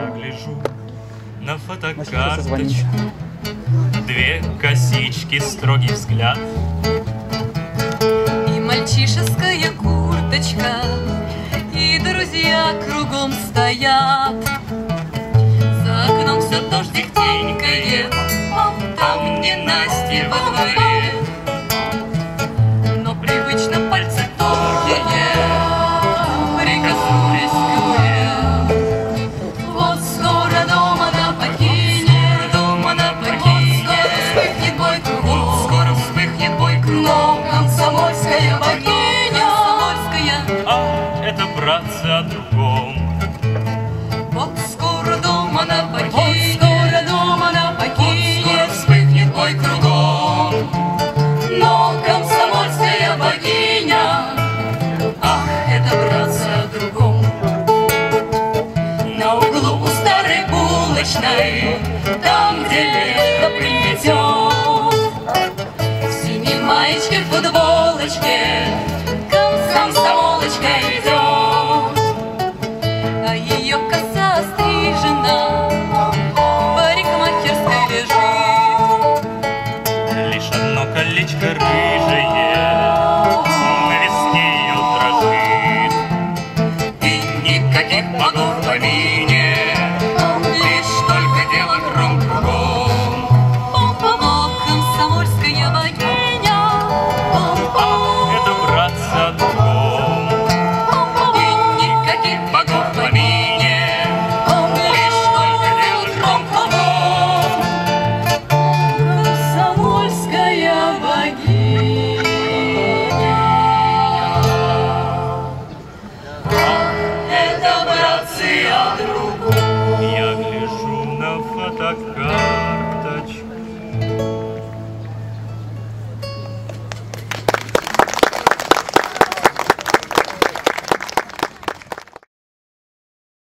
Я гляжу на фотокарточку, две косички, строгий взгляд и мальчишеская курточка, и друзья кругом стоят. За окном все дождик тенькает, там ненастье во дворе, но привычно пальцы тонкие прикоснулись к руке. Вот скоро дом она покинет, дом она покинет, вот скоро вспыхнет бой кругом, но комсомольская богиня, а это, братцы, о другом. вот скоро дом она покинет, скоро дом она покинет, скоро вспыхнет бой кругом, но комсомольская богиня, ах, это, братцы, о другом. На углу у старой булочной, там, где лето приметет, в синей маечке, в футболочке комсомолочка идет, а ее коса стрижена в парикмахерской лежит. Лишь одно колечко рыжее на виске ее дрожит, И никаких богов в помине